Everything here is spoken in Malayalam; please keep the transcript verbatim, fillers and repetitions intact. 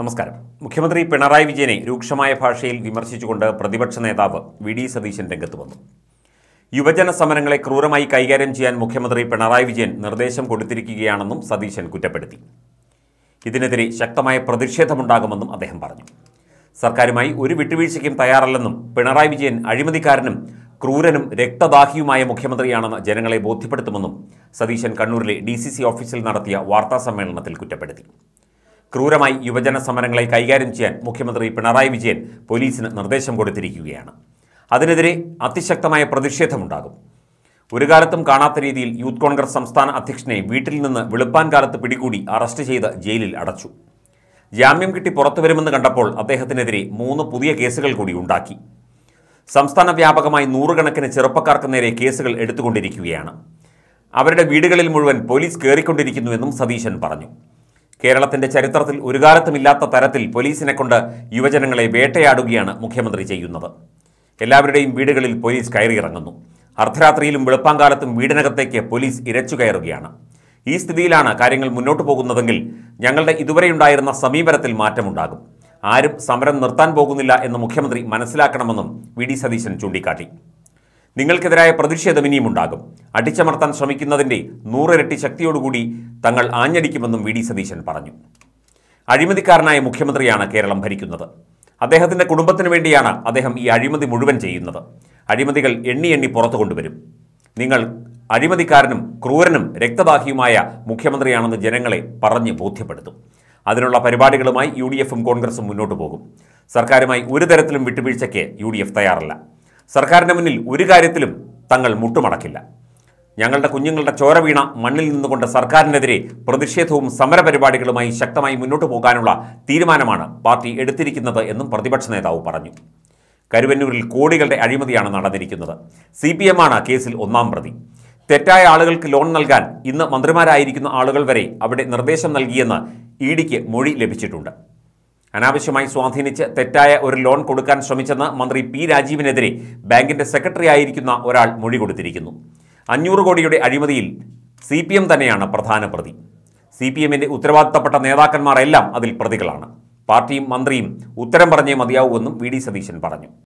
നമസ്കാരം. മുഖ്യമന്ത്രി പിണറായി വിജയനെ രൂക്ഷമായ ഭാഷയിൽ വിമർശിച്ചുകൊണ്ട് പ്രതിപക്ഷ നേതാവ് വി ഡി സതീശൻ രംഗത്ത് വന്നു. യുവജന സമരങ്ങളെ ക്രൂരമായി കൈകാര്യം ചെയ്യാൻ മുഖ്യമന്ത്രി പിണറായി വിജയൻ നിർദ്ദേശം കൊടുത്തിരിക്കുകയാണെന്നും സതീശൻ കുറ്റപ്പെടുത്തി. ഇതിനെതിരെ ശക്തമായ പ്രതിഷേധമുണ്ടാകുമെന്നും അദ്ദേഹം പറഞ്ഞു. സർക്കാരുമായി ഒരു വിട്ടുവീഴ്ചയ്ക്കും തയ്യാറല്ലെന്നും പിണറായി വിജയൻ അഴിമതിക്കാരനും ക്രൂരനും രക്തദാഹിയുമായ മുഖ്യമന്ത്രിയാണെന്ന് ജനങ്ങളെ ബോധ്യപ്പെടുത്തുമെന്നും സതീശൻ കണ്ണൂരിലെ ഡി സി സി ഓഫീസിൽ നടത്തിയ വാർത്താസമ്മേളനത്തിൽ കുറ്റപ്പെടുത്തി. ക്രൂരമായി യുവജന സമരങ്ങളെ കൈകാര്യം ചെയ്യാൻ മുഖ്യമന്ത്രി പിണറായി വിജയൻ പോലീസിന് നിർദ്ദേശം കൊടുത്തിരിക്കുകയാണ്. അതിനെതിരെ അതിശക്തമായ പ്രതിഷേധമുണ്ടാകും. ഒരു കാലത്തും കാണാത്ത രീതിയിൽ യൂത്ത് കോൺഗ്രസ് സംസ്ഥാന അധ്യക്ഷനെ വീട്ടിൽ നിന്ന് വെളുപ്പാൻ കാലത്ത് പിടികൂടി അറസ്റ്റ് ചെയ്ത് ജയിലിൽ അടച്ചു. ജാമ്യം കിട്ടി പുറത്തുവരുമെന്ന് കണ്ടപ്പോൾ അദ്ദേഹത്തിനെതിരെ മൂന്ന് പുതിയ കേസുകൾ കൂടി ഉണ്ടാക്കി. സംസ്ഥാന വ്യാപകമായി നൂറുകണക്കിന് ചെറുപ്പക്കാർക്ക് നേരെ കേസുകൾ എടുത്തുകൊണ്ടിരിക്കുകയാണ്. അവരുടെ വീടുകളിൽ മുഴുവൻ പോലീസ് കയറിക്കൊണ്ടിരിക്കുന്നുവെന്നും സതീശൻ പറഞ്ഞു. കേരളത്തിന്റെ ചരിത്രത്തിൽ ഒരു കാലത്തുമില്ലാത്ത തരത്തിൽ പോലീസിനെ കൊണ്ട് യുവജനങ്ങളെ വേട്ടയാടുകയാണ് മുഖ്യമന്ത്രി ചെയ്യുന്നത്. എല്ലാവരുടെയും വീടുകളിൽ പോലീസ് കയറിയിറങ്ങുന്നു. അർദ്ധരാത്രിയിലും വെളുപ്പാങ്കാലത്തും വീടിനകത്തേക്ക് പോലീസ് ഇരച്ചു കയറുകയാണ്. ഈ സ്ഥിതിയിലാണ് കാര്യങ്ങൾ മുന്നോട്ട് പോകുന്നതെങ്കിൽ ഞങ്ങളുടെ ഇതുവരെയുണ്ടായിരുന്ന സമീപനത്തിൽ മാറ്റമുണ്ടാകും. ആരും സമരം നിർത്താൻ പോകുന്നില്ല എന്ന് മുഖ്യമന്ത്രി മനസ്സിലാക്കണമെന്നും വി ഡി സതീശൻ ചൂണ്ടിക്കാട്ടി. നിങ്ങൾക്കെതിരായ പ്രതിഷേധം ഇനിയും ഉണ്ടാകും. അടിച്ചമർത്താൻ ശ്രമിക്കുന്നതിൻ്റെ നൂറിരട്ടി ശക്തിയോടുകൂടി തങ്ങൾ ആഞ്ഞടിക്കുമെന്നും വി ഡി സതീശൻ പറഞ്ഞു. അഴിമതിക്കാരനായ മുഖ്യമന്ത്രിയാണ് കേരളം ഭരിക്കുന്നത്. അദ്ദേഹത്തിൻ്റെ കുടുംബത്തിന് വേണ്ടിയാണ് അദ്ദേഹം ഈ അഴിമതി മുഴുവൻ ചെയ്യുന്നത്. അഴിമതികൾ എണ്ണി എണ്ണി പുറത്തു കൊണ്ടുവരും. നിങ്ങൾ അഴിമതിക്കാരനും ക്രൂരനും രക്തദാഹിയുമായ മുഖ്യമന്ത്രിയാണെന്ന് ജനങ്ങളെ പറഞ്ഞ് ബോധ്യപ്പെടുത്തും. അതിനുള്ള പരിപാടികളുമായി യു ഡി എഫും കോൺഗ്രസും മുന്നോട്ട് പോകും. സർക്കാരുമായി ഒരു തരത്തിലും വിട്ടുവീഴ്ചയ്ക്ക് യു ഡി എഫ് തയ്യാറല്ല. സർക്കാരിൻ്റെ മുന്നിൽ ഒരു കാര്യത്തിലും തങ്ങൾ മുട്ടുമടക്കില്ല. ഞങ്ങളുടെ കുഞ്ഞുങ്ങളുടെ ചോര വീണ മണ്ണിൽ നിന്നുകൊണ്ട് സർക്കാരിനെതിരെ പ്രതിഷേധവും സമരപരിപാടികളുമായി ശക്തമായി മുന്നോട്ട് പോകാനുള്ള തീരുമാനമാണ് പാർട്ടി എടുത്തിരിക്കുന്നത് എന്നും പ്രതിപക്ഷ നേതാവ് പറഞ്ഞു. കരുവന്നൂരിൽ കോടികളുടെ അഴിമതിയാണ് നടന്നിരിക്കുന്നത്. സി പി എം ആണ് കേസിൽ ഒന്നാം പ്രതി. തെറ്റായ ആളുകൾക്ക് ലോൺ നൽകാൻ ഇന്ന് മന്ത്രിമാരായിരിക്കുന്ന ആളുകൾ വരെ അവിടെ നിർദ്ദേശം നൽകിയെന്ന് ഇ ഡിക്ക് മൊഴി ലഭിച്ചിട്ടുണ്ട്. അനാവശ്യമായി സ്വാധീനിച്ച് തെറ്റായ ഒരു ലോൺ കൊടുക്കാൻ ശ്രമിച്ചെന്ന് മന്ത്രി പി രാജീവിനെതിരെ ബാങ്കിന്റെ സെക്രട്ടറി ആയിരിക്കുന്ന ഒരാൾ മൊഴി കൊടുത്തിരിക്കുന്നു. അഞ്ഞൂറ് കോടിയുടെ അഴിമതിയിൽ സി പി എം തന്നെയാണ് പ്രധാന പ്രതി. സി പി എമ്മിന്റെ ഉത്തരവാദിത്തപ്പെട്ട നേതാക്കന്മാരെല്ലാം അതിൽ പ്രതികളാണ്. പാർട്ടിയും മന്ത്രിയും ഉത്തരം പറഞ്ഞേ മതിയാവൂവെന്നും വി ഡി സതീശൻ പറഞ്ഞു.